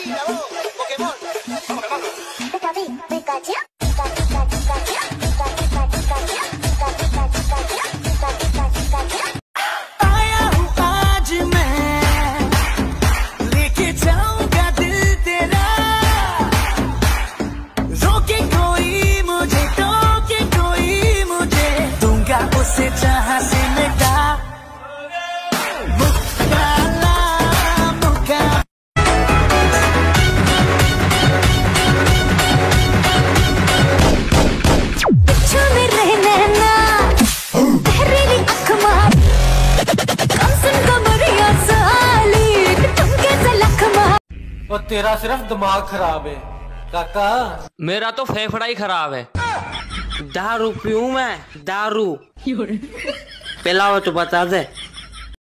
आया हूँ आज मैं, लेके जाऊंगा दिल तेरा, रोके कोई मुझे, टोके कोई मुझे, दूंगा उसे जहां से मिटा। और तेरा सिर्फ दिमाग खराब है काका। मेरा तो फेफड़ा ही खराब है। दारू पीऊं मैं, दारू पिलाओ तो बता दे।